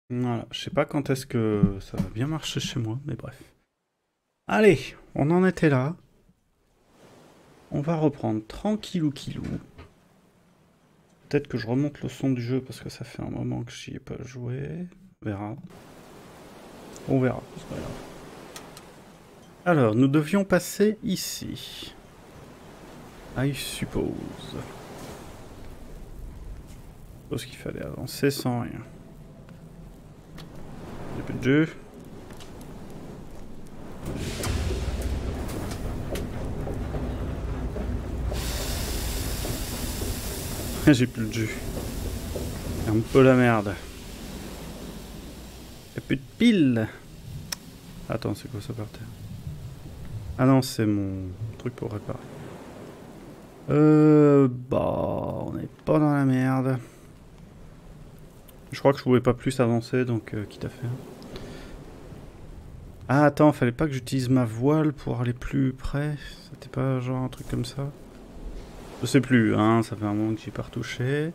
Voilà, je sais pas quand est-ce que ça va bien marcher chez moi, mais bref. Allez, on en était là. On va reprendre tranquillou kilou. Peut-être que je remonte le son du jeu parce que ça fait un moment que j'y ai pas joué. On verra. On verra, c'est pas grave. Alors, nous devions passer ici. I suppose. Je suppose qu'il fallait avancer sans rien. J'ai plus de jeu. J'ai plus de jus. C'est un peu la merde. Y'a plus de piles. Attends, c'est quoi ça par terre? Ah non, c'est mon truc pour réparer. Bah, on n'est pas dans la merde. Je crois que je pouvais pas plus avancer, donc quitte à faire. Ah, attends, fallait pas que j'utilise ma voile pour aller plus près. C'était pas genre un truc comme ça? Je sais plus, hein, ça fait un moment que j'y ai pas retouché.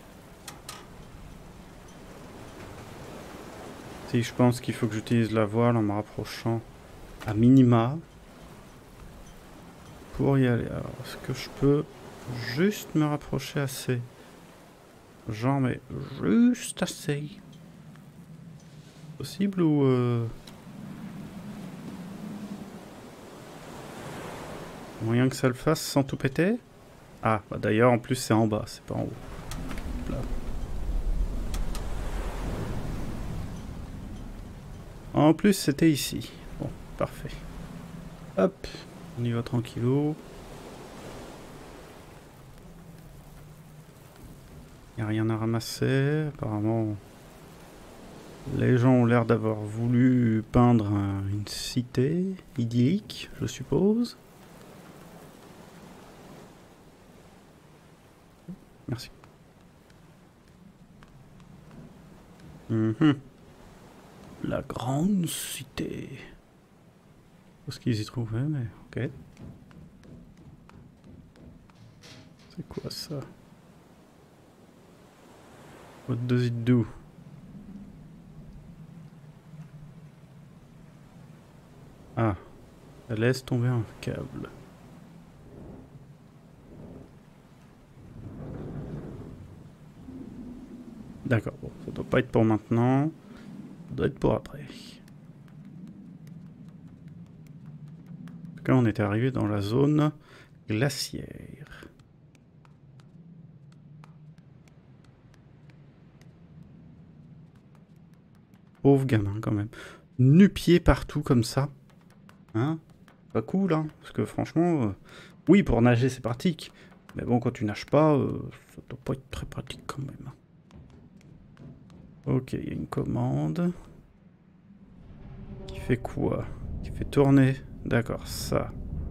Si, je pense qu'il faut que j'utilise la voile en me rapprochant à minima pour y aller. Alors, est-ce que je peux juste me rapprocher assez? Genre, mais juste assez. Possible ou moyen que ça le fasse sans tout péter? Ah, bah d'ailleurs, en plus, c'est en bas, c'est pas en haut. Là. En plus, c'était ici. Bon, parfait. Hop, on y va tranquillou. Y a rien à ramasser. Apparemment, les gens ont l'air d'avoir voulu peindre une cité idyllique, je suppose. Merci. La grande cité. Où est-ce qu'ils y trouvaient, mais ok. C'est quoi ça? What does it do? Ah, elle laisse tomber un câble. D'accord, bon, ça doit pas être pour maintenant. Ça doit être pour après. En tout cas, on était arrivé dans la zone glaciaire. Pauvre gamin, quand même. Nu-pied partout comme ça. Hein? Pas cool, hein? Parce que franchement, oui, pour nager, c'est pratique. Mais bon, quand tu nages pas, ça doit pas être très pratique quand même. Ok, il y a une commande. Qui fait quoi? Qui fait tourner. D'accord, ça.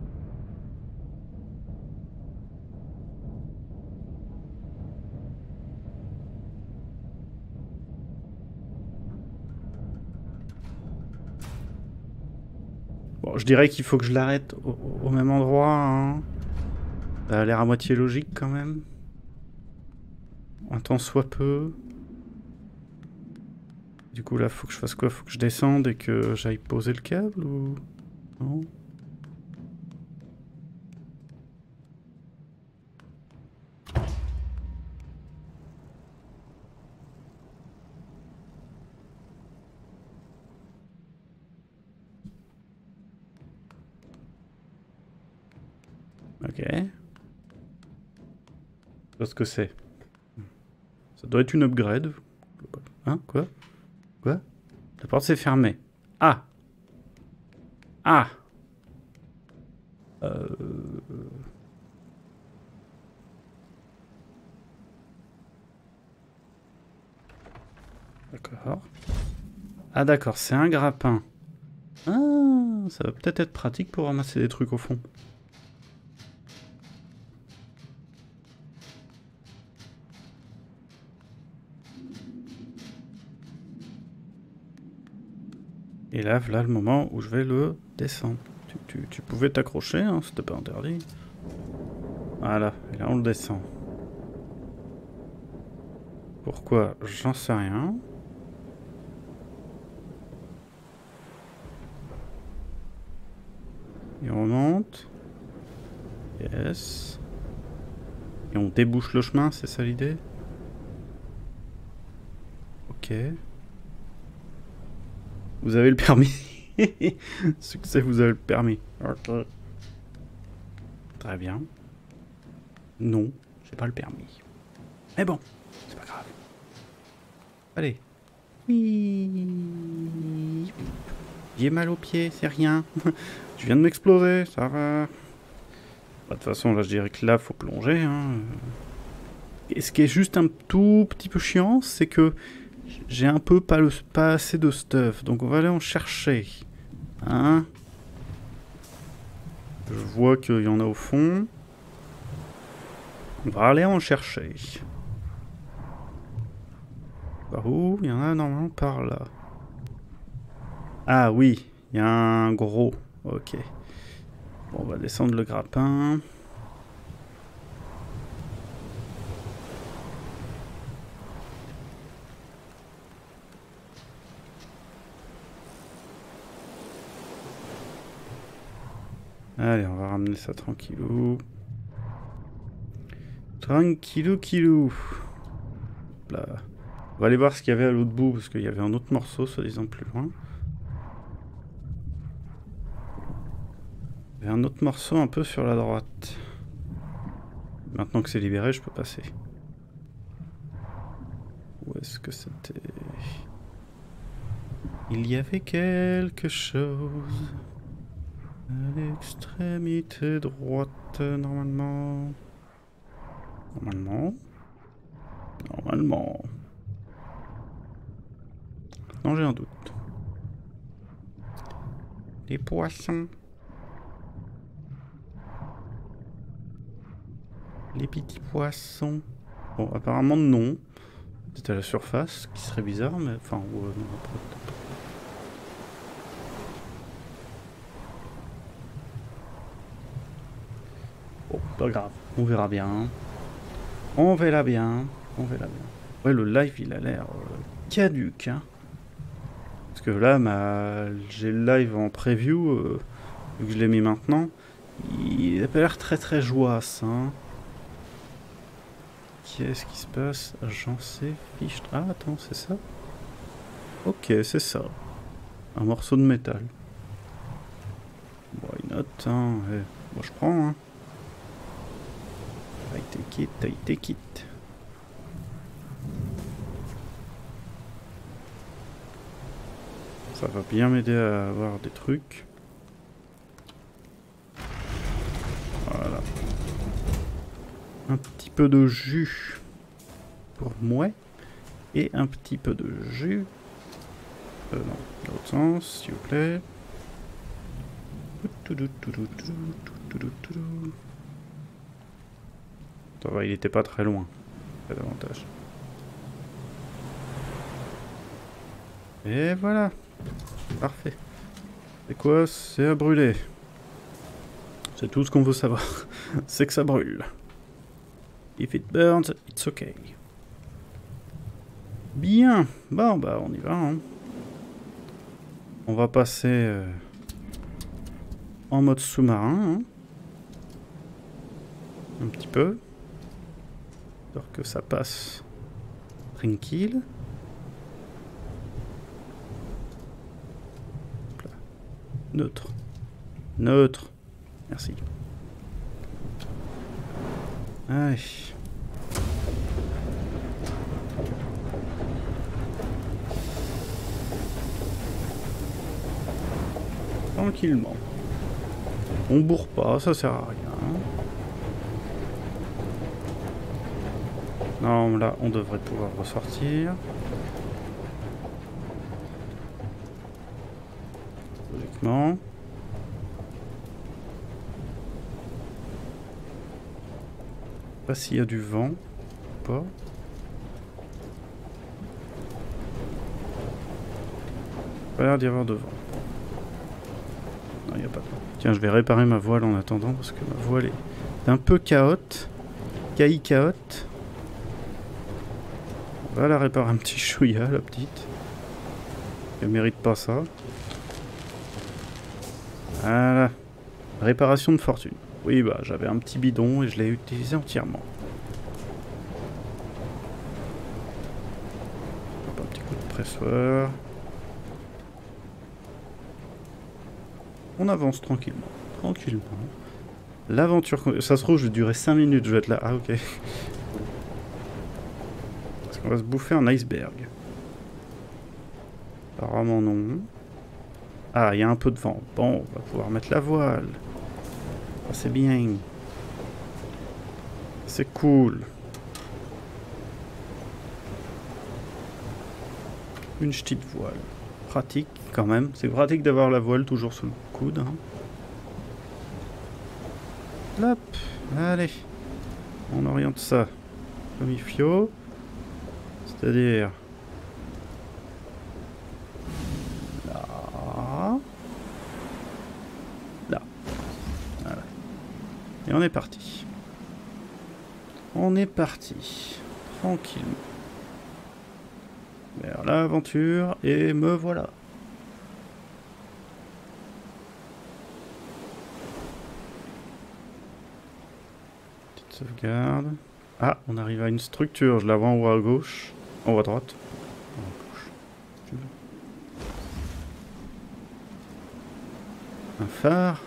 Bon, je dirais qu'il faut que je l'arrête au même endroit, hein. Ça a l'air à moitié logique quand même. Un temps soit peu. Du coup là, faut que je fasse quoi? Faut que je descende et que j'aille poser le câble ou... Non? Ok. Je sais pas ce que c'est. Ça doit être une upgrade. Hein? Quoi? Quoi? La porte s'est fermée. Ah! Ah! D'accord. Ah d'accord, c'est un grappin. Ah, ça va peut-être être pratique pour ramasser des trucs au fond. Et là, voilà le moment où je vais le descendre. Tu pouvais t'accrocher, hein, c'était pas interdit. Voilà, et là on le descend. Pourquoi? J'en sais rien. Et on remonte. Yes. Et on débouche le chemin, c'est ça l'idée? Ok. Vous avez le permis. Succès, vous avez le permis. Ok. Très bien. Non, j'ai pas le permis. Mais bon, c'est pas grave. Allez. Oui. J'ai mal aux pieds, c'est rien. Je viens de m'exploser, ça va. Bah, de toute façon, là, je dirais que là, faut plonger. Hein. Et ce qui est juste un tout petit peu chiant, c'est que j'ai un peu pas assez de stuff. Donc, on va aller en chercher. Hein? Je vois qu'il y en a au fond. On va aller en chercher. Par où? Il y en a normalement par là. Ah oui, il y a un gros. Ok. Bon, on va descendre le grappin. Allez, on va ramener ça tranquillou. Tranquillou. Là. On va aller voir ce qu'il y avait à l'autre bout, parce qu'il y avait un autre morceau, soi-disant plus loin. Il y avait un autre morceau un peu sur la droite. Maintenant que c'est libéré, je peux passer. Où est-ce que c'était? Il y avait quelque chose à l'extrémité droite, normalement. Normalement. Non, j'ai un doute. Les poissons. Les petits poissons. Bon, apparemment non. C'est à la surface, ce qui serait bizarre, mais enfin, non, bon, pas grave, on verra bien. On verra bien. Ouais, le live, il a l'air caduque, hein. Parce que là, j'ai le live en preview, vu que je l'ai mis maintenant. Il a pas l'air très très joyeux, hein. Qu'est-ce qui se passe? J'en sais fiche. Ah, attends, c'est ça? Ok, c'est ça. Un morceau de métal. Why not, hein? Moi, je prends, hein. I take it. Ça va bien m'aider à avoir des trucs. Voilà. Un petit peu de jus pour moi. Et un petit peu de jus. Non, dans l'autre sens, s'il vous plaît. Ça va, il était pas très loin. Pas davantage. Et voilà. Parfait. C'est quoi? C'est à brûler. C'est tout ce qu'on veut savoir. C'est que ça brûle. If it burns, it's okay. Bien. Bon, bah, on y va. Hein. On va passer en mode sous-marin. Hein. Un petit peu. Alors que ça passe tranquille. Neutre. Merci. Allez. Tranquillement. On bourre pas, ça sert à rien. Non, là, on devrait pouvoir ressortir. Logiquement. Pas s'il y a du vent ou pas. Pas l'air d'y avoir de vent. Non, il n'y a pas de vent. Tiens, je vais réparer ma voile en attendant parce que ma voile est un peu chaote. Chaote. On va la réparer un petit chouïa, la petite. Elle mérite pas ça. Voilà. Réparation de fortune. Oui, bah j'avais un petit bidon et je l'ai utilisé entièrement. Hop, un petit coup de pressoir. On avance tranquillement. Tranquillement. L'aventure... Ça se trouve, je vais durer 5 minutes, je vais être là. Ah, ok. Parce qu'on va se bouffer un iceberg. Apparemment non. Ah, il y a un peu de vent. Bon, on va pouvoir mettre la voile. Ah, c'est bien. C'est cool. Une petite voile. Pratique quand même. C'est pratique d'avoir la voile toujours sous le coude. Hein. Hop, allez. On oriente ça comme il faut. C'est-à-dire... là. Là. Voilà. Et on est parti. On est parti. Tranquillement. Vers l'aventure, et me voilà. Petite sauvegarde. Ah, on arrive à une structure, je la vois en haut à gauche. En haut à droite. En haut à gauche. Un phare.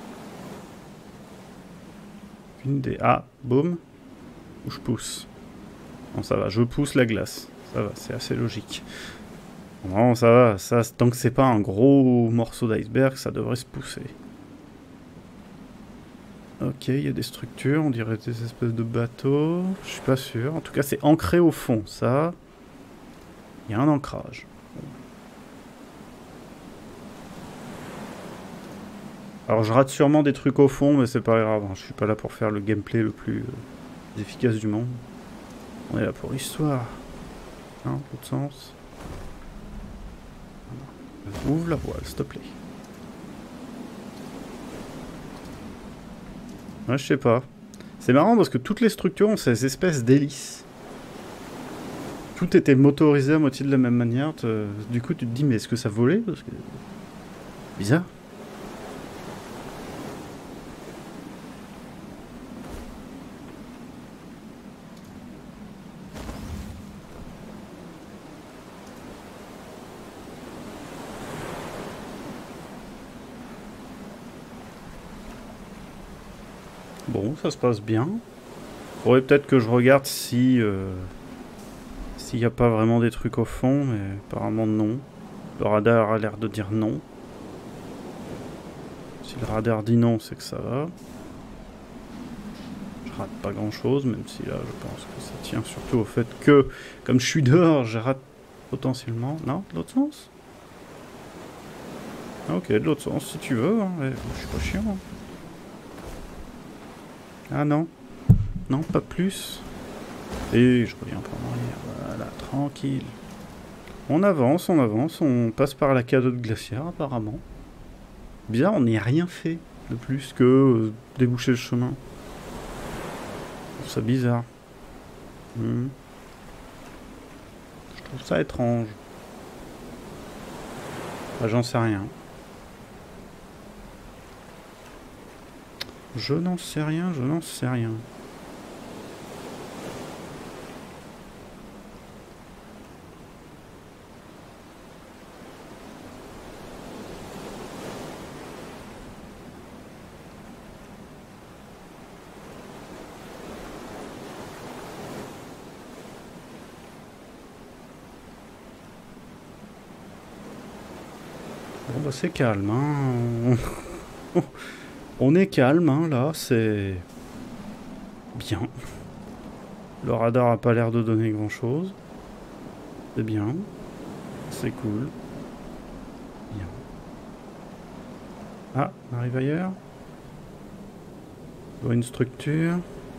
Une des... Ah, boum. Où je pousse. Bon, ça va, je pousse la glace. Ça va, c'est assez logique. Non, ça va, ça, tant que c'est pas un gros morceau d'iceberg, ça devrait se pousser. Ok, il y a des structures, on dirait des espèces de bateaux. Je suis pas sûr. En tout cas, c'est ancré au fond, ça. Il y a un ancrage. Alors, je rate sûrement des trucs au fond, mais c'est pas grave. Hein. Je suis pas là pour faire le gameplay le plus efficace du monde. On est là pour l'histoire. Hein, l'autre sens. Ouvre la voile, s'il te plaît. Ouais, je sais pas. C'est marrant parce que toutes les structures ont ces espèces d'hélices. Tout était motorisé à moitié de la même manière. Du coup, tu te dis, mais est-ce que ça volait? Parce que... bizarre. Bon, ça se passe bien. Faudrait peut-être que je regarde si... s'il n'y a pas vraiment des trucs au fond, mais apparemment non. Le radar a l'air de dire non. Si le radar dit non, c'est que ça va. Je rate pas grand chose, même si là je pense que ça tient surtout au fait que, comme je suis dehors, je rate potentiellement... Non, de l'autre sens? Ah, ok, de l'autre sens si tu veux, hein. Je suis pas chiant. Hein. Ah non. Non, pas plus. Et je reviens pas en arrière. Voilà, tranquille. On avance, on passe par la cadotte glaciaire apparemment. Bizarre, on n'y a rien fait de plus que déboucher le chemin. Je trouve ça bizarre. Je trouve ça étrange. Bah, j'en sais rien. Je n'en sais rien, je n'en sais rien. Bon bah c'est calme, hein. On est calme, hein, là, c'est... bien. Le radar a pas l'air de donner grand chose. C'est bien. C'est cool. Bien. Ah, on arrive ailleurs. On voit une structure.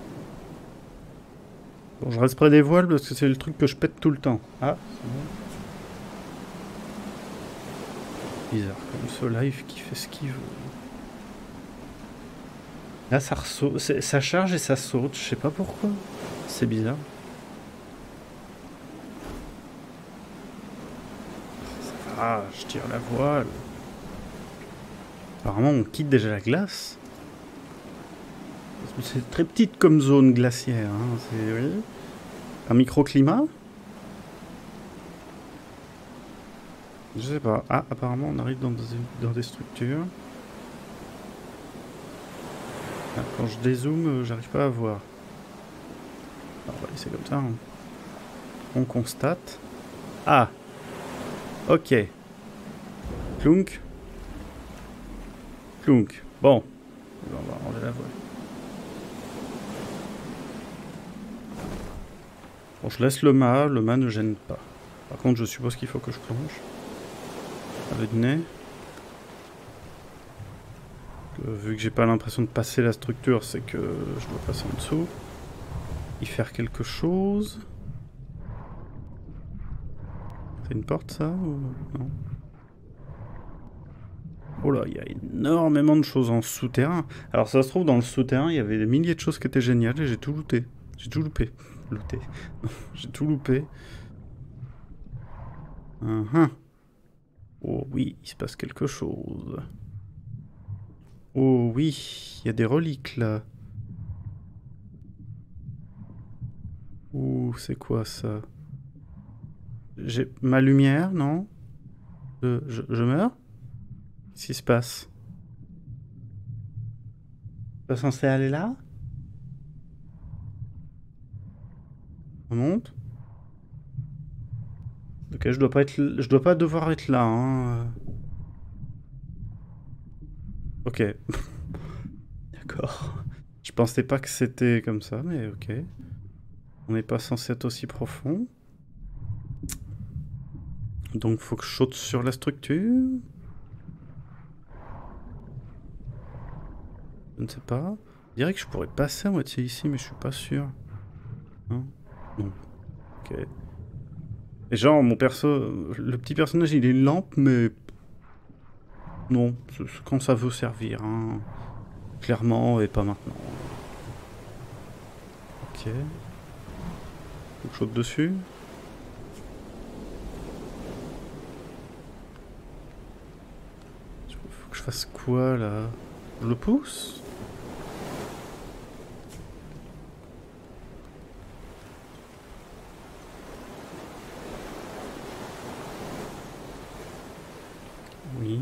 Bon, je reste près des voiles parce que c'est le truc que je pète tout le temps. Ah, c'est bon. Bizarre, comme ce live qui fait ce qu'il veut. Là, ça ressaute, ça charge et ça saute, je sais pas pourquoi. C'est bizarre. Ah, je tire la voile. Apparemment, on quitte déjà la glace. C'est très petite comme zone glaciaire. Hein. C'est oui. Un microclimat. Je sais pas. Ah, apparemment, on arrive dans des structures. Ah, quand je dézoome, j'arrive pas à voir. Ah, on va laisser comme ça. Hein. On constate. Ah. Ok. Clunk. Clunk. Bon. On va enlever la voile. Bon, je laisse le mât ne gêne pas. Par contre, je suppose qu'il faut que je plonge. Avec le nez. Vu que j'ai pas l'impression de passer la structure, c'est que je dois passer en dessous. Y faire quelque chose. C'est une porte ça ou non? Oh là, il y a énormément de choses en souterrain. Alors ça se trouve, dans le souterrain, il y avait des milliers de choses qui étaient géniales et j'ai tout looté. J'ai tout loupé. Looté. J'ai tout loupé. Oh oui, il se passe quelque chose. Oh oui, il y a des reliques là. Ouh, c'est quoi ça? J'ai ma lumière, non? Je meurs? Qu'est-ce qui se passe? Pas censé aller là? On monte? Ok, je dois pas devoir être là, hein. Ok. D'accord. Je pensais pas que c'était comme ça, mais ok. On n'est pas censé être aussi profond. Donc faut que je saute sur la structure. Je ne sais pas. Je dirais que je pourrais passer à moitié ici, mais je suis pas sûr. Hein? Non. Ok. Et genre, mon perso... Le petit personnage, il est une lampe, mais... Non, c'est quand ça veut servir, hein. Clairement, et pas maintenant. Ok. Faut que je saute dessus. Faut que je fasse quoi, là? Je le pousse? Oui.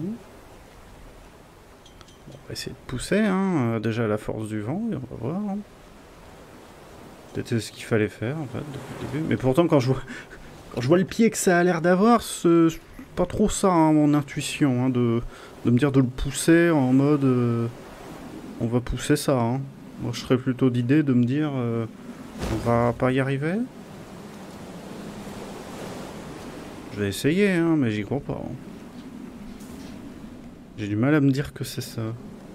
Bon, on va essayer de pousser, hein. Déjà à la force du vent, et on va voir. Hein. Peut-être c'est ce qu'il fallait faire, en fait, depuis le début. Mais pourtant, quand je vois le pied que ça a l'air d'avoir, c'est pas trop ça, hein, mon intuition, hein, de me dire de le pousser en mode... on va pousser ça, hein. Moi, je serais plutôt d'idée de me dire... on va pas y arriver. Je vais essayer, hein, mais j'y crois pas. Hein. J'ai du mal à me dire que c'est ça.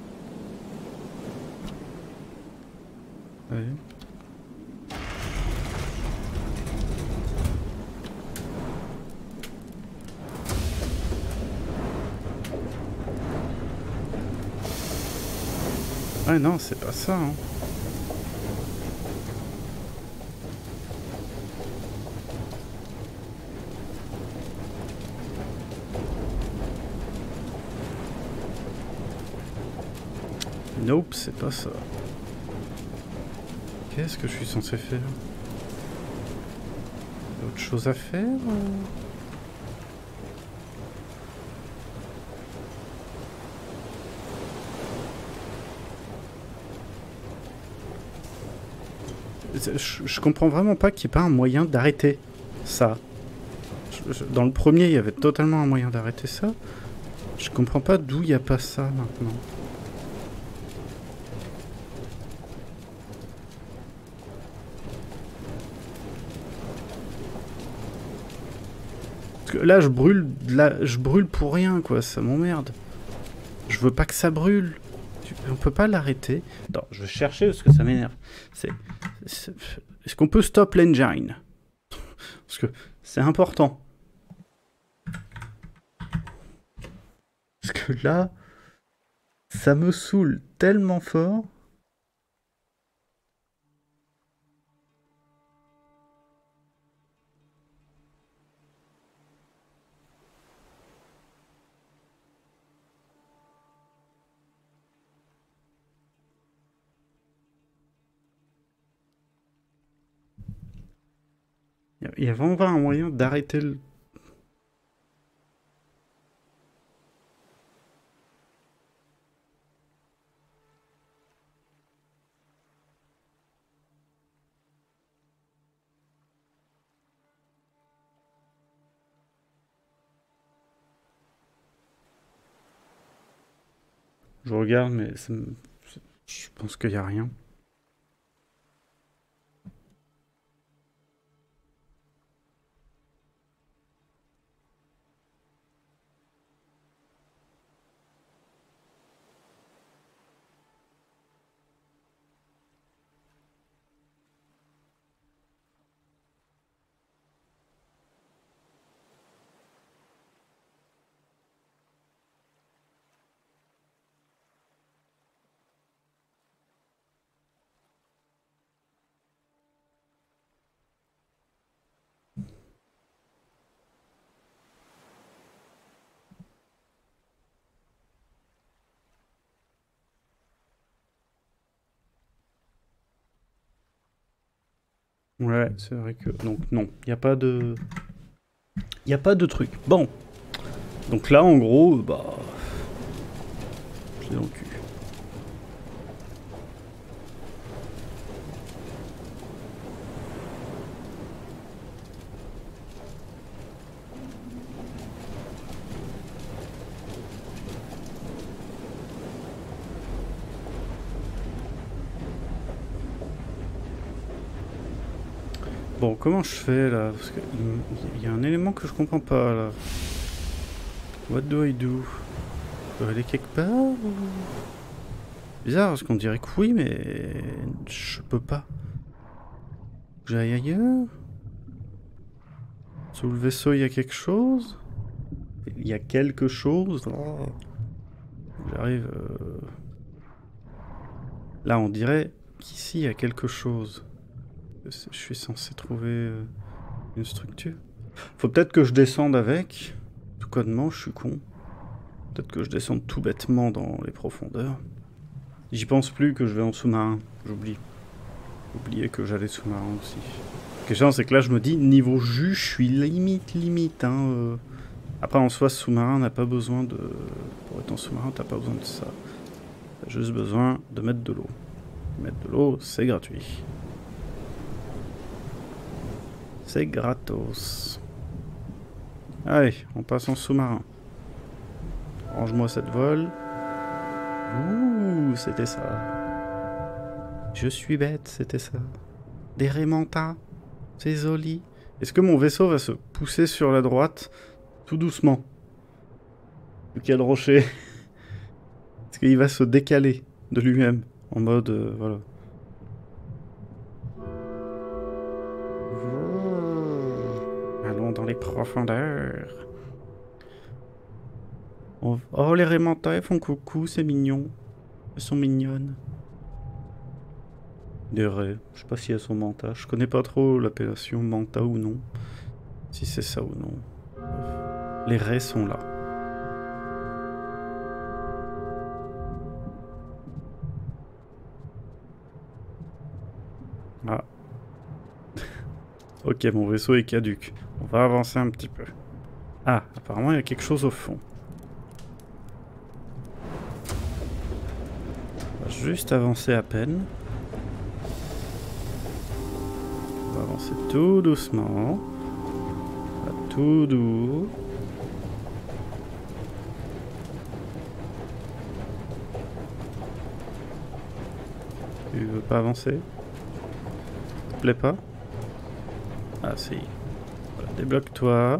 Ouais. Ouais, non, c'est pas ça. Hein. Nope, c'est pas ça. Qu'est-ce que je suis censé faire? Autre chose à faire je comprends vraiment pas qu'il n'y ait pas un moyen d'arrêter ça. Dans le premier, il y avait totalement un moyen d'arrêter ça. Je comprends pas d'où il n'y a pas ça maintenant. Parce que là, je brûle pour rien, quoi. Ça m'emmerde. Je veux pas que ça brûle. On peut pas l'arrêter. Non, je vais chercher parce que ça m'énerve. Est-ce qu'on peut stop l'engine? Parce que c'est important. Parce que là, ça me saoule tellement fort. Il y a vraiment pas un moyen d'arrêter le... Je regarde, mais je pense qu'il n'y a rien. Ouais, c'est vrai que... Donc non, il n'y a pas de... Il n'y a pas de truc. Bon. Donc là, en gros, bah... Je l'ai dans le cul. Bon, comment je fais là? Parce qu'il y a un élément que je comprends pas là. What do I do? Je peux aller quelque part ou... Bizarre, parce qu'on dirait que oui, mais... Je peux pas. J'aille ailleurs? Sous le vaisseau, il y a quelque chose? Il y a quelque chose? Oh. J'arrive... Là, on dirait qu'ici, il y a quelque chose. Je suis censé trouver une structure. Faut peut-être que je descende avec. Tout connement, je suis con. Peut-être que je descende tout bêtement dans les profondeurs. J'y pense plus que je vais en sous-marin. J'oublie. J'oubliais que j'allais sous-marin aussi. La question, c'est que là, je me dis, niveau jus, je suis limite. Hein, Après, en soi, sous-marin n'a pas besoin de... Pour être en sous-marin, t'as pas besoin de ça. T'as juste besoin de mettre de l'eau. Mettre de l'eau, c'est gratuit. C'est gratos. Allez, on passe en sous-marin. Range-moi cette voile. Ouh, c'était ça. Je suis bête, c'était ça. Des rémentas. C'est joli. Est-ce que mon vaisseau va se pousser sur la droite tout doucement? Quel rocher? Est-ce qu'il va se décaler de lui-même? En mode... voilà. Allons dans les profondeurs. Oh, les rémentas, elles font coucou, c'est mignon. Elles sont mignonnes. Des raies. Je sais pas si elles sont manta. Je connais pas trop l'appellation manta ou non. Si c'est ça ou non. Les raies sont là. Ah. Ok, mon vaisseau est caduc. On va avancer un petit peu. Ah, apparemment il y a quelque chose au fond. On va juste avancer à peine. On va avancer tout doucement. Tout doux. Tu veux pas avancer? Ça te plaît pas? Ah si. Voilà, débloque-toi.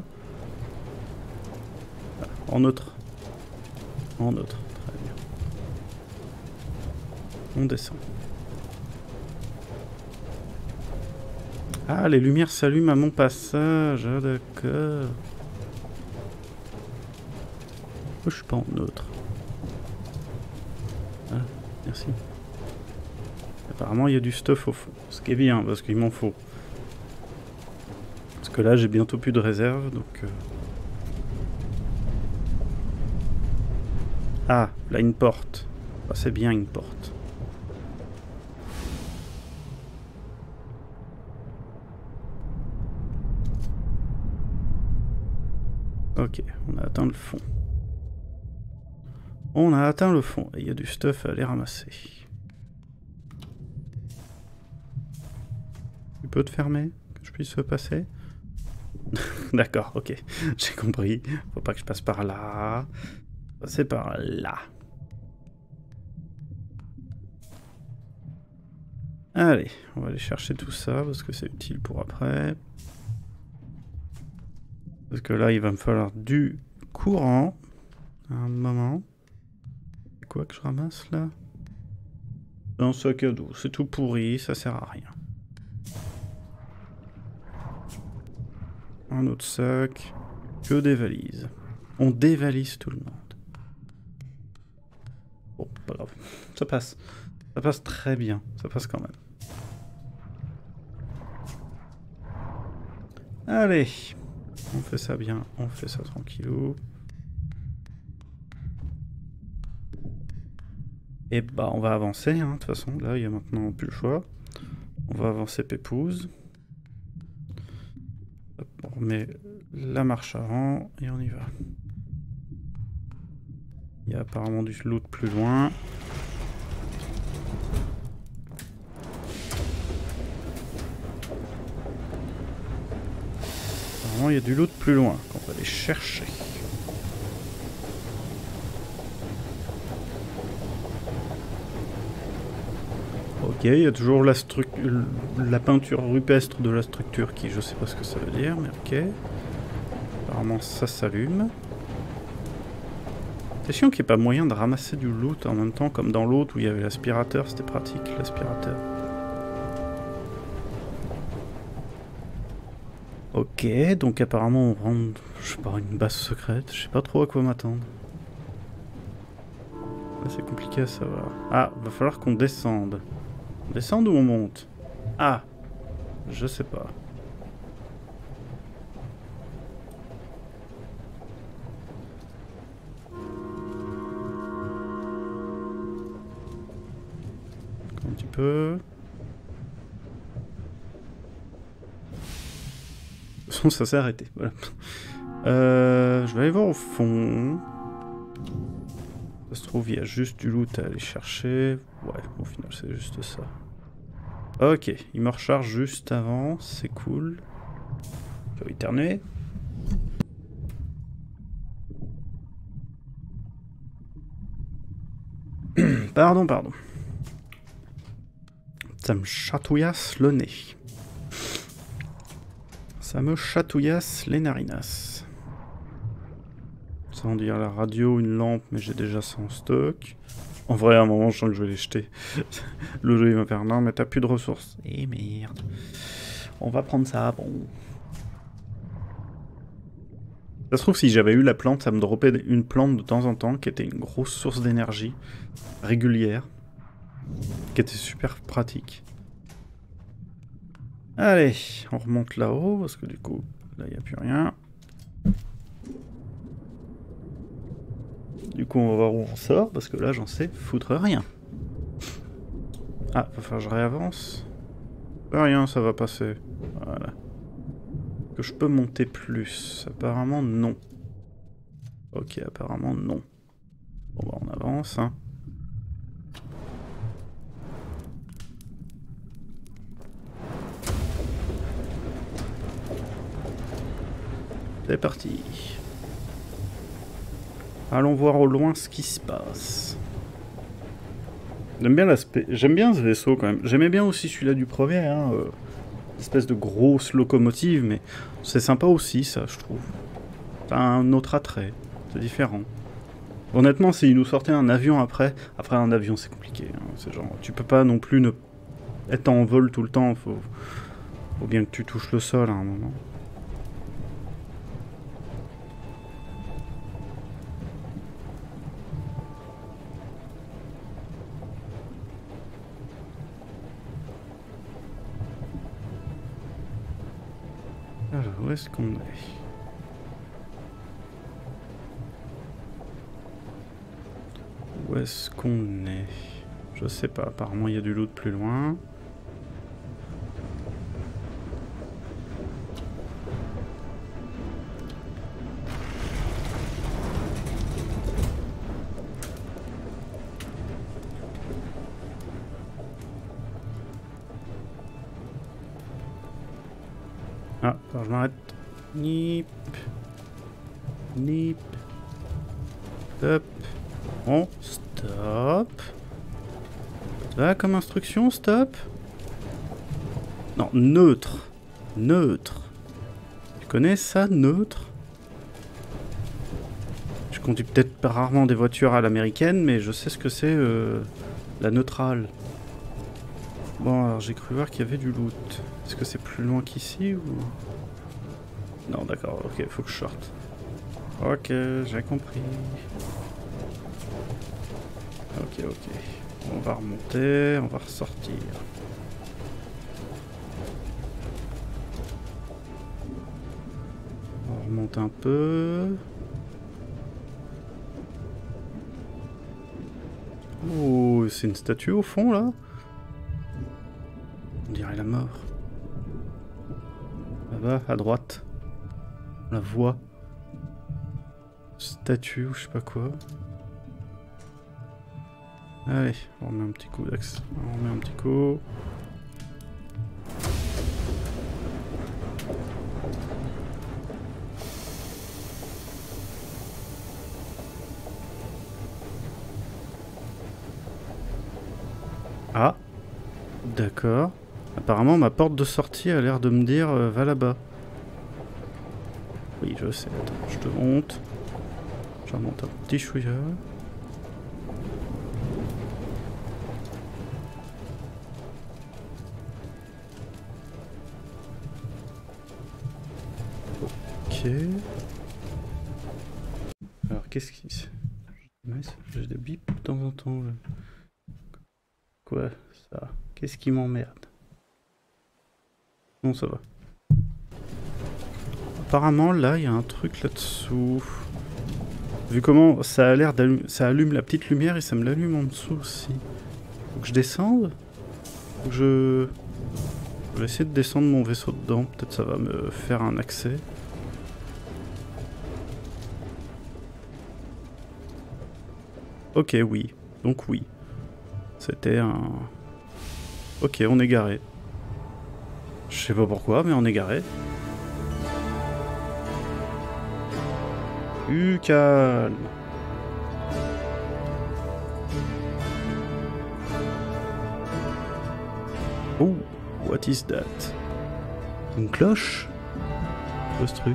Voilà, en neutre. En neutre, très bien. On descend. Ah, les lumières s'allument à mon passage. Ah, d'accord. Je suis pas en neutre. Ah, merci. Apparemment, il y a du stuff au fond. Ce qui est bien, parce qu'il m'en faut. Parce que là, j'ai bientôt plus de réserve, donc... Ah, là, une porte. Ah, c'est bien, une porte. Ok, on a atteint le fond. On a atteint le fond. Et il y a du stuff à aller ramasser. Tu peux te fermer? Que je puisse passer? D'accord, ok. J'ai compris. Faut pas que je passe par là. Passer par là. Allez, on va aller chercher tout ça parce que c'est utile pour après. Parce que là, il va me falloir du courant. À un moment. C'est quoi que je ramasse là? Un sac à dos. C'est tout pourri, ça sert à rien. Un autre sac. Que des valises. On dévalise tout le monde. Bon, pas grave. Ça passe. Ça passe très bien. Ça passe quand même. Allez. On fait ça bien. On fait ça tranquillou. Et bah on va avancer, hein, de toute façon. Là, il y a maintenant plus le choix. On va avancer pépouze. Hop, on remet la marche avant et on y va. Il y a apparemment du loot plus loin. Apparemment, il y a du loot plus loin qu'on va aller chercher. Ok, il y a toujours la peinture rupestre de la structure qui, je sais pas ce que ça veut dire, mais ok. Apparemment, ça s'allume. C'est chiant qu'il n'y ait pas moyen de ramasser du loot en même temps, comme dans l'autre où il y avait l'aspirateur, c'était pratique, l'aspirateur. Ok, donc apparemment on rentre, je sais pas, une base secrète, je sais pas trop à quoi m'attendre. C'est compliqué à savoir. Ah, va falloir qu'on descende. On descend ou on monte? Ah, je sais pas. Un petit peu. De toute façon, ça s'est arrêté. Voilà. Je vais aller voir au fond. Ça se trouve, il y a juste du loot à aller chercher. Ouais, au final, c'est juste ça. Ok, il me recharge juste avant. C'est cool. Je vais éternuer. Pardon. Ça me chatouillasse le nez. Ça me chatouillasse les narinas. Sans dire la radio, une lampe, mais j'ai déjà ça en stock. En vrai, à un moment, je sens que je vais les jeter. Le jeu, il va faire non, mais t'as plus de ressources. Eh merde. On va prendre ça, bon. Ça se trouve, si j'avais eu la plante, ça me droppait une plante de temps en temps, qui était une grosse source d'énergie régulière, qui était super pratique. Allez, on remonte là-haut, parce que du coup, là, il n'y a plus rien. Du coup, on va voir où on sort, parce que là, j'en sais foutre rien. Ah, va falloir que je réavance. Rien, ça va passer. Voilà. Que je peux monter plus? Apparemment, non. Ok, apparemment, non. Bon, bah, on avance, hein. C'est parti. Allons voir au loin ce qui se passe. J'aime bien l'aspect. J'aime bien ce vaisseau quand même. J'aimais bien aussi celui-là du premier, hein. Espèce de grosse locomotive, mais c'est sympa aussi, ça, je trouve. Ça a un autre attrait. C'est différent. Honnêtement, s'il nous sortait un avion après un avion, c'est compliqué. Hein. C'est genre, tu peux pas non plus être en vol tout le temps. Faut bien que tu touches le sol à un moment. Alors, où est-ce qu'on est? Où est-ce qu'on est? Je sais pas, apparemment il y a du loot plus loin. je m'arrête. Nip. Nip. Hop. Bon, stop. Ça comme instruction, stop. Non, neutre. Neutre. Tu connais ça, neutre? Je conduis peut-être rarement des voitures à l'américaine, mais je sais ce que c'est la neutrale. Bon, alors j'ai cru voir qu'il y avait du loot. Est-ce que c'est plus loin qu'ici ou... Non, d'accord, ok, faut que je sorte. Ok, j'ai compris. Ok, ok. On va remonter, on va ressortir. On remonte un peu. Oh, c'est une statue au fond là? On dirait la mort. Là-bas, à droite. On la voit. Statue ou je sais pas quoi. Allez, on remet un petit coup d'axe. On remet un petit coup. Ah, d'accord. Apparemment, ma porte de sortie a l'air de me dire va là-bas. Oui, je sais. Attends, je te monte. Je remonte un petit chouïa. Ok. Alors, qu'est-ce qui... J'ai des bips de temps en temps. Quoi, ça? Qu'est-ce qui m'emmerde? Non, ça va. Apparemment, là, il y a un truc là-dessous. Vu comment ça a l'air d'allumer... Ça allume la petite lumière et ça me l'allume en dessous aussi. Faut que je descende? Faut que je... Je vais essayer de descendre mon vaisseau dedans. Peut-être ça va me faire un accès. Ok, oui. Donc oui. C'était un... Ok, on est garé. Je sais pas pourquoi, mais on est garé. Calme. Oh, what is that? Une cloche? Quoi ce truc?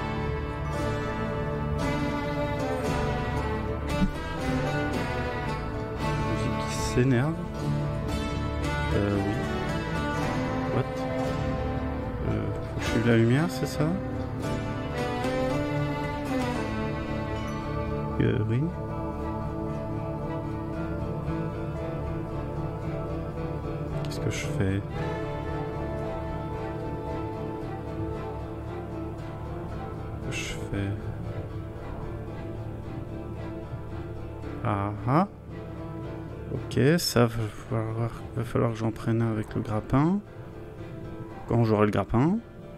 Musique qui s'énerve. Oui. What? Faut que je suive la lumière, c'est ça? Oui. Qu'est-ce que je fais? Ah ah. Ok, ça va falloir que j'en prenne un avec le grappin. Quand j'aurai le grappin.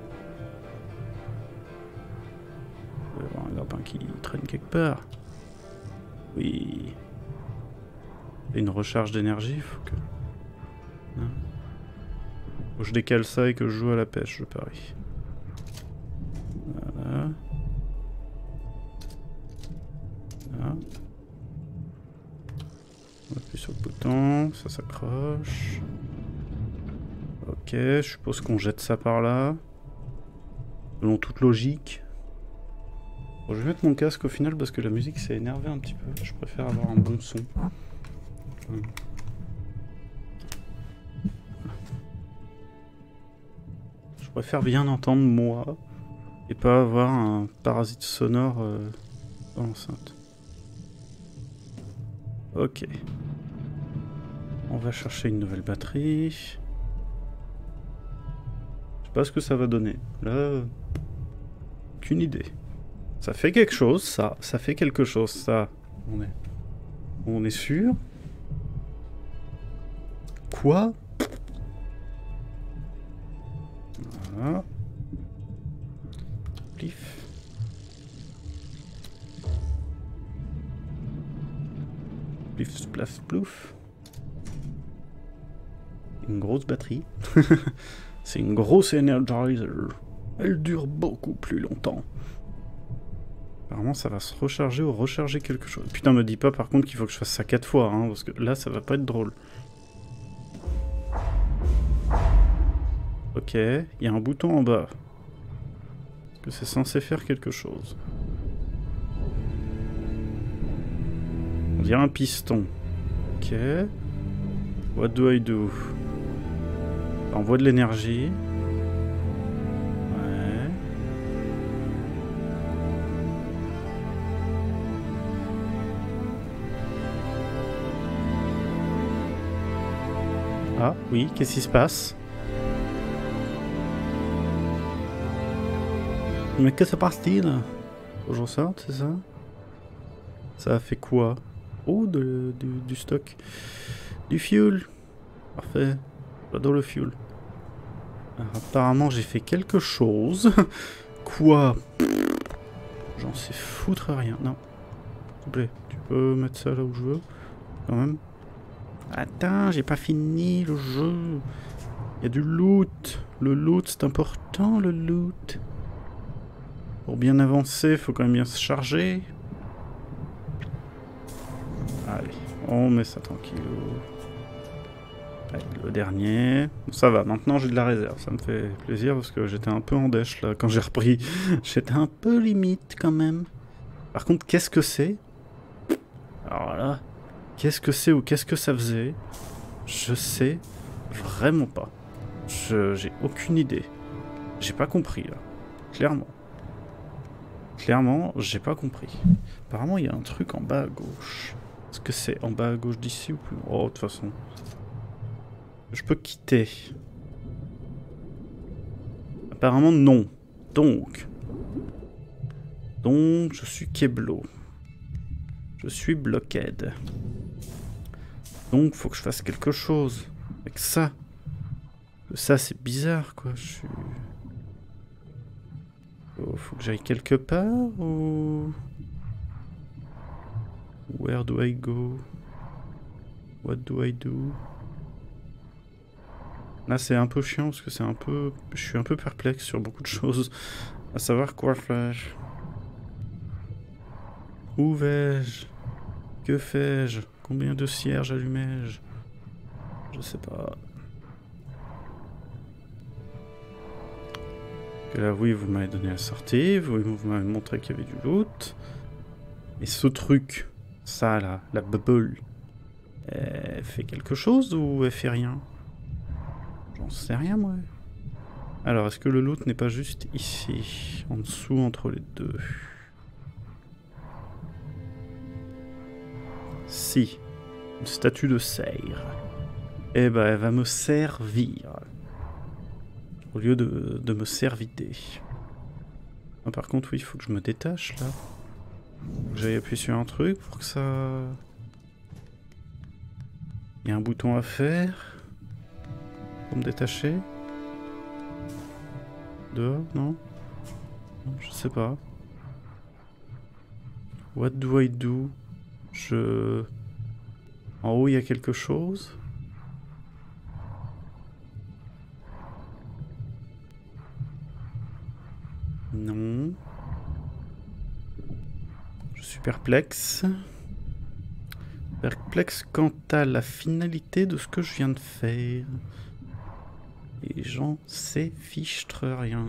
Il va y avoir un grappin qui traîne quelque part. Oui. Et une recharge d'énergie, faut que... Non. Faut que je décale ça et que je joue à la pêche, je parie. Voilà. Voilà. On appuie sur le bouton, ça s'accroche. Ok, je suppose qu'on jette ça par là. Selon toute logique. Bon, je vais mettre mon casque au final parce que la musique s'est énervée un petit peu. Je préfère avoir un bon son. Je préfère bien entendre moi et pas avoir un parasite sonore dans l'enceinte. Ok. On va chercher une nouvelle batterie. Je sais pas ce que ça va donner. Là, aucune idée. Ça fait quelque chose, ça. Ça fait quelque chose, ça. On est sûr. Quoi? Voilà. Plif. Plif, splaf, plouf. Une grosse batterie. C'est une grosse Energizer. Elle dure beaucoup plus longtemps. Apparemment, ça va se recharger ou recharger quelque chose. Putain, me dis pas par contre qu'il faut que je fasse ça 4 fois, hein, parce que là, ça va pas être drôle. Ok, il y a un bouton en bas. Est-ce que c'est censé faire quelque chose? On dirait un piston. Ok. What do I do? On envoie de l'énergie. Ouais. Ah, oui, qu'est-ce qui se passe? Mais que se passe-t-il? Toujours ça, c'est ça? Ça a fait quoi? Oh, du stock. Du fuel. Parfait. J'adore le fuel. Alors, apparemment, j'ai fait quelque chose. Quoi? J'en sais foutre rien. Non. S'il te plaît, tu peux mettre ça là où je veux? Quand même. Attends, j'ai pas fini le jeu. Il y a du loot. Le loot, c'est important, le loot. Pour bien avancer, faut quand même bien se charger. Allez, on met ça tranquille. Allez, le dernier. Bon, ça va, maintenant j'ai de la réserve. Ça me fait plaisir parce que j'étais un peu en dèche là quand j'ai repris. J'étais un peu limite quand même. Par contre, qu'est-ce que c'est? Alors là, qu'est-ce que c'est ou qu'est-ce que ça faisait? Je sais vraiment pas. J'ai aucune idée. J'ai pas compris là. Clairement. Clairement, j'ai pas compris. Apparemment, il y a un truc en bas à gauche. Est-ce que c'est en bas à gauche d'ici ou plus? Oh, de toute façon. Je peux quitter. Apparemment, non. Donc, je suis Keblo. Je suis blockhead. Donc, faut que je fasse quelque chose avec ça. Ça, c'est bizarre, quoi. Je suis... Oh, faut que j'aille quelque part ou... Where do I go? What do I do? Là, c'est un peu chiant parce que c'est un peu... Je suis un peu perplexe sur beaucoup de choses. À savoir quoi faire. Où vais-je? Que fais-je? Combien de cierges allumai-je? Je sais pas. Et là, oui, vous m'avez donné la sortie. Vous m'avez montré qu'il y avait du loot. Et ce truc, ça là, la bubble, elle fait quelque chose ou elle fait rien? J'en sais rien, moi. Alors, est-ce que le loot n'est pas juste ici, en dessous, entre les deux? Si. Une statue de Seir. Eh ben, elle va me servir. Au lieu de me serviter. Ah, par contre, oui, il faut que je me détache, là. J'aille appuyer sur un truc pour que ça... Il y a un bouton à faire. Pour me détacher. Dehors, non? Je sais pas. What do I do? En haut, il y a quelque chose. Non. Je suis perplexe. Perplexe quant à la finalité de ce que je viens de faire. Et j'en sais fichtre rien.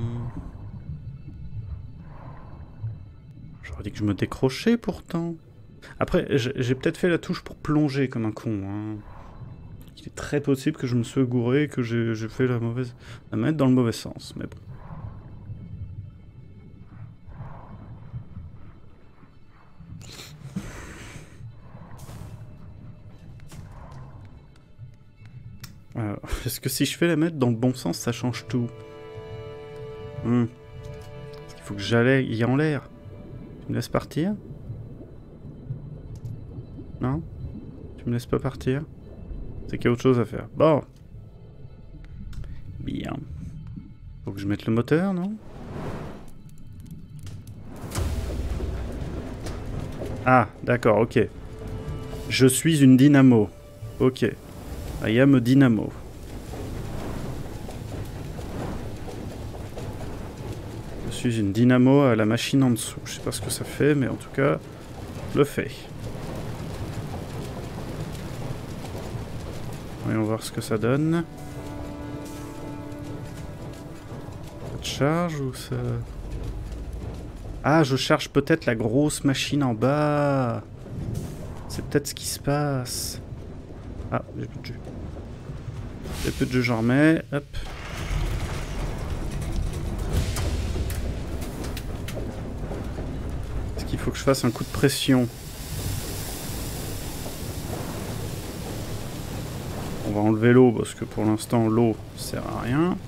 J'aurais dit que je me décrochais pourtant. Après, j'ai peut-être fait la touche pour plonger comme un con. Hein. Il est très possible que je me sois gouré et que j'ai fait la mettre dans le mauvais sens. Mais bon. Alors, est-ce que si je fais la mettre dans le bon sens, ça change tout? Parce qu'il faut que j'aille en l'air. Tu me laisses partir? Non? Tu me laisses pas partir? C'est qu'il y a autre chose à faire. Bon. Bien. Faut que je mette le moteur, non? Ah, d'accord, ok. Je suis une dynamo. Ok. I am a dynamo. suis une dynamo à la machine en dessous. Je sais pas ce que ça fait, mais en tout cas, je le fais. Voyons voir ce que ça donne. Ça te charge ou ça... Ah, je charge peut-être la grosse machine en bas. C'est peut-être ce qui se passe. Ah, j'ai plus de jus. J'ai plus de jus, j'en remets. Hop. Est-ce qu'il faut que je fasse un coup de pression? On va enlever l'eau parce que pour l'instant l'eau sert à rien.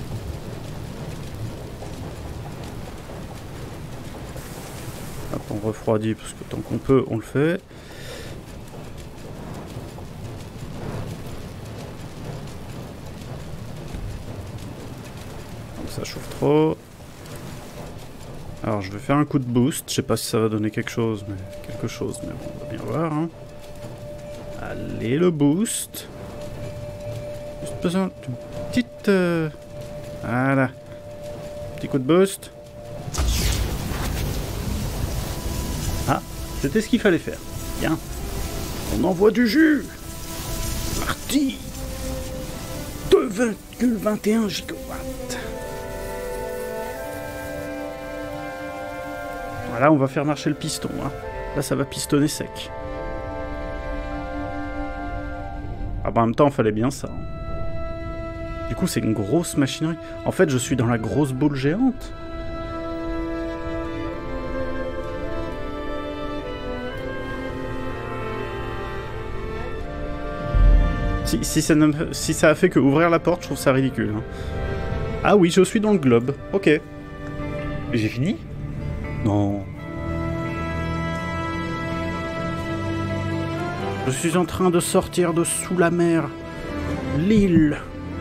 Hop, on refroidit parce que tant qu'on peut on le fait. Donc ça chauffe trop. Alors je vais faire un coup de boost. Je sais pas si ça va donner quelque chose, mais on va bien voir. Hein. Allez, le boost. Juste besoin d'une petite... Voilà. Petit coup de boost. Ah, c'était ce qu'il fallait faire. Bien. On envoie du jus. Parti. 2,21 gigawatts. Voilà, on va faire marcher le piston. Hein. Là, ça va pistonner sec. Ah bah en même temps, il fallait bien ça. Hein. Du coup, c'est une grosse machinerie. En fait, je suis dans la grosse boule géante. Si ça a fait que ouvrir la porte, je trouve ça ridicule. Hein. Ah oui, je suis dans le globe. Ok. J'ai fini? Non. Je suis en train de sortir de sous la mer. L'île.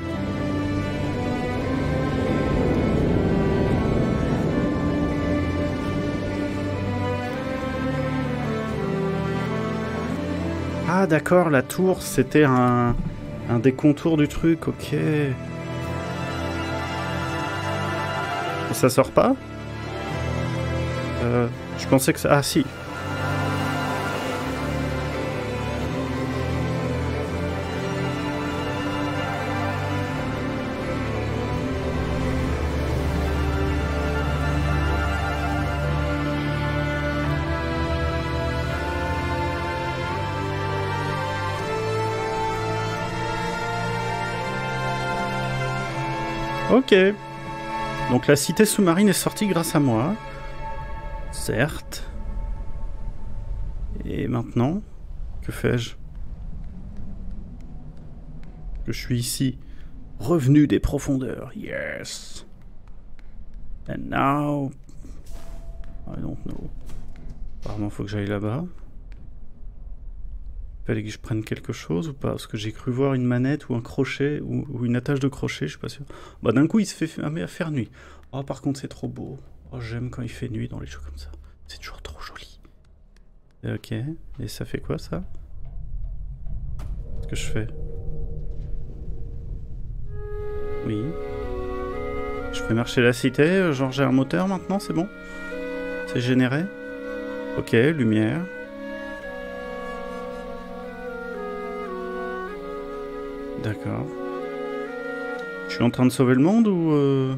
Ah d'accord, la tour, c'était un des contours du truc, ok. Et ça sort pas? Je pensais que ça... Ah si. Ok. Donc la cité sous-marine est sortie grâce à moi. Certes. Et maintenant, que fais-je? Que je suis ici, revenu des profondeurs. Yes. And now, I don't know. Apparemment, faut que j'aille là-bas. Fallait que je prenne quelque chose ou pas? Parce que j'ai cru voir une manette ou un crochet ou une attache de crochet, je suis pas sûr. Bah d'un coup il se fait faire nuit. Oh par contre c'est trop beau. Oh j'aime quand il fait nuit dans les jeux comme ça. C'est toujours trop joli. Ok, et ça fait quoi ça? Qu'est-ce que je fais? Oui. Je fais marcher la cité, genre j'ai un moteur maintenant, c'est bon? C'est généré? Ok, lumière. D'accord. Je suis en train de sauver le monde ou...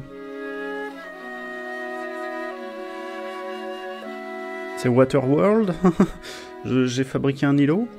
C'est Waterworld? J'ai fabriqué un îlot?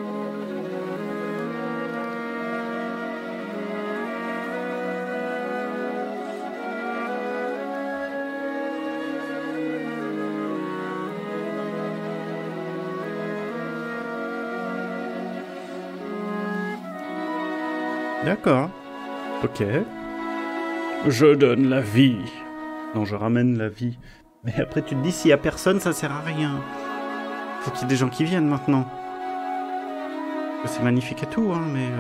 D'accord. Ok. Je donne la vie. Non, je ramène la vie. Mais après, tu te dis, s'il y a personne, ça sert à rien. Faut qu'il y ait des gens qui viennent maintenant. C'est magnifique et tout, hein, mais...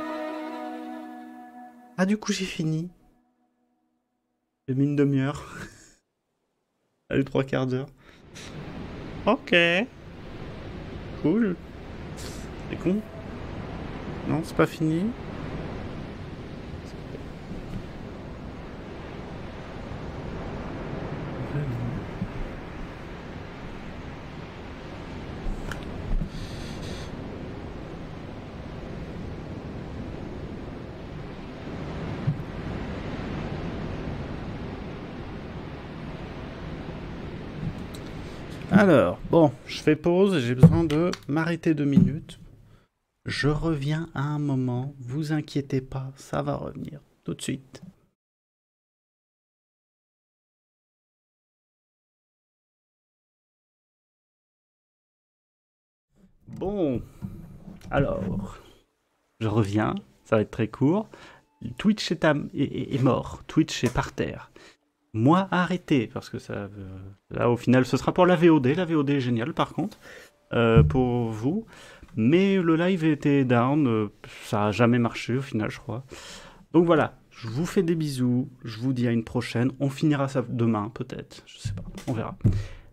Ah, du coup, j'ai fini. J'ai mis une demi-heure. Allez, 3/4 d'heure. Ok. Cool. C'est con. Non, c'est pas fini. Alors, bon, je fais pause, j'ai besoin de m'arrêter 2 minutes. Je reviens à un moment, vous inquiétez pas, ça va revenir tout de suite. Bon, alors, je reviens, ça va être très court. Twitch est mort, Twitch est par terre. Moi arrêté, parce que ça, là au final ce sera pour la VOD est géniale par contre, pour vous. Mais le live était down, ça a jamais marché au final je crois. Donc voilà, je vous fais des bisous, je vous dis à une prochaine, on finira ça demain peut-être, je sais pas, on verra.